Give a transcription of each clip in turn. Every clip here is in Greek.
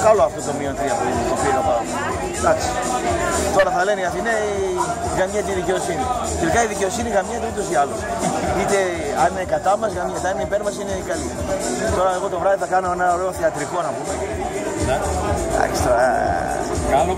Καλό αυτό το μείον 3 που πήρε ο ΠΑΟΚ. Εντάξει. Τώρα θα λένε οι Αθηναίοι γαμιέται η δικαιοσύνη. Τελικά η δικαιοσύνη γαμιέται ούτως ή άλλως. Είτε αν είναι κατά μας, γαμιέται, αν είναι υπέρ μας, είναι καλή. Τώρα εγώ το βράδυ θα κάνω ένα ωραίο θεατρικό να πούμε. Εντάξει τώρα. Γκάλοπ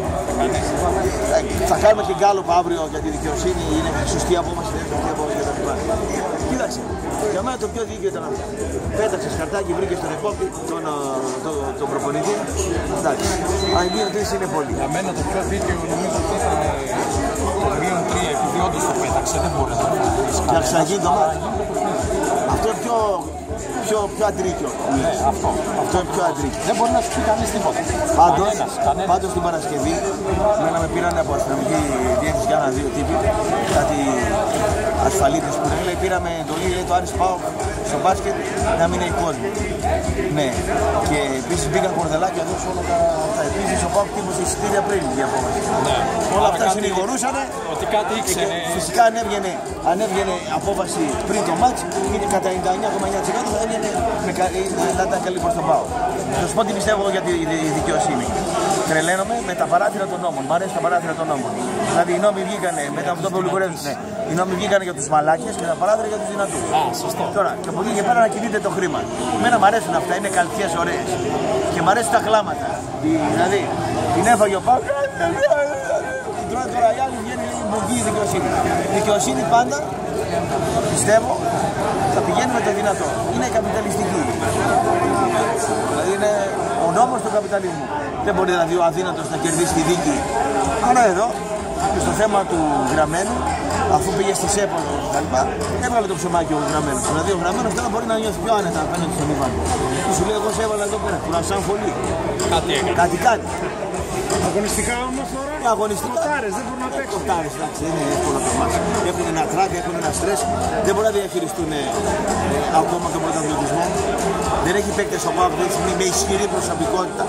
θα κάνουμε και γκάλοπ αύριο για τη δικαιοσύνη. Είναι σωστή απόφαση, δεν είναι σωστή απόφαση για τα λοιπά. Κοίταξε, για μένα το πιο δίκαιο ήταν αυτό. Πέταξε χαρτάκι, βρήκε στον επόπτη, τον προπονητή. Εντάξει, αν γίνει τρεις είναι πολύ. Για μένα το πιο δίκαιο νομίζω ότι ήταν το μείον 3, επειδή όντως το πέταξε, δεν μπορεί να το πει. Και να ξαναγίνει το μάτι. Αυτό είναι πιο αντρίκιο. Αυτό είναι πιο αντρίκιο. Δεν μπορεί να σου πει κανείς τίποτα. Πάντως την Παρασκευή, μένα με πήραν από αστυνομική διεύθυνση για ένα-δύο τύποι, κάτι ασφαλίτες που λέει, πήραμε εντολή, λέει το Άρης ΠΑΟΚ στο μπάσκετ να μην έχει κόσμο. Ναι, και επίσης μπήκαν κορδελάκια εδώ σε όλα τα επίσης ο ΠΑΟΚ τύπωσε εισιτήρια πριν η απόφαση. Όλα αυτά συνηγορούσανε. Ότι κάτι ήξερε. Φυσικά αν έβγαινε απόφαση πριν το μάτς, είναι κατά 99,9% θα έβγαινε να ήταν καλή προς τον ΠΑΟΚ. Θα σου πω τι πιστεύω για τη δικαιοσύνη. Τρελαίνομαι με τα παράθυρα των νόμων. Μ' αρέσει τα παράθυρα των νόμων. Δηλαδή οι νόμοι βγήκανε μετά από αυτό που ολιγορεύτηκε. Οι νόμοι βγήκανε για τους μαλάκες και τα παράθυρα για τους δυνατούς. Τώρα, και από εκεί και πέρα να κινείται το χρήμα. Εμένα μ' αρέσουν αυτά, είναι καλτιές ωραίες. Και μ' αρέσουν τα κλάματα. Δηλαδή, την έφαγε ο ΠΑΟΚ. Τώρα οι άλλοι βγαίνει η δικαιοσύνη. Η δικαιοσύνη πάντα, πιστεύω, θα πηγαίνει με το δυνατό. Είναι καπιταλιστική. Δηλαδή είναι ο νόμος του καπιταλισμού. Δεν μπορεί δηλαδή ο αδύνατος να κερδίσει τη δίκη. Άρα εδώ, και στο θέμα του γραμμένου, αφού πήγε στη ΣΕΠΟ κτλ., έβγαλε το ψωμάκι ο γραμμένος. Δηλαδή ο γραμμένος τώρα μπορεί να νιώθει πιο άνετα απέναντι στον Ιβάν. Σου λέει: εγώ σε έβαλα εδώ πέρα, κουρασάν πολύ. Κάτι κάνει. Αγωνιστικά όμως τώρα. Αγωνιστικά. Κοτάρες, δεν μπορούν να παίξουν. Κοτάρες, εντάξει, είναι εύκολο το μάτς. Έχουν ένα τράκ, έχουν ένα στρες. Δεν μπορούν να διαχειριστούν ακόμα τον πρωταθλητισμό. Δεν έχει παίκτες στο ΠΑΟΚ με ισχυρή προσωπικότητα.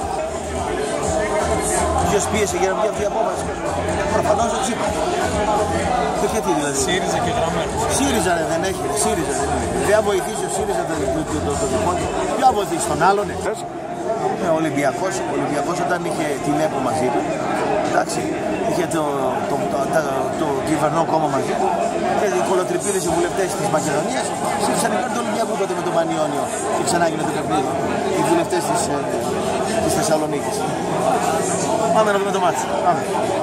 Ποιος πίεσε για να βγει αυτή η απόφαση? Προφανώς ο Τσίπρας. Και γιατί δηλαδή? ΣΥΡΙΖΑ και γραμμένος. ΣΥΡΙΖΑ δεν έχει, ΣΥΡΙΖΑ δεν έχει. Δεν θα βοηθήσει ο ΣΥΡΙΖΑ το δικό του. Ποιο θα βοηθήσει τον άλλον? Ο Ολυμπιακός όταν είχε την ΕΠΟ μαζί του, εντάξει, είχε το κυβερνό κόμμα μαζί του και οι κολοτριπίδες οι βουλευτές της Μακεδονίας ψήφισαν υπέρ του Ολυμπιακού τότε με τον Πανιόνιο και ξανά έγινε το παιχνίδι. Οι βουλευτές της Θεσσαλονίκης. Πάμε να δούμε το μάτι.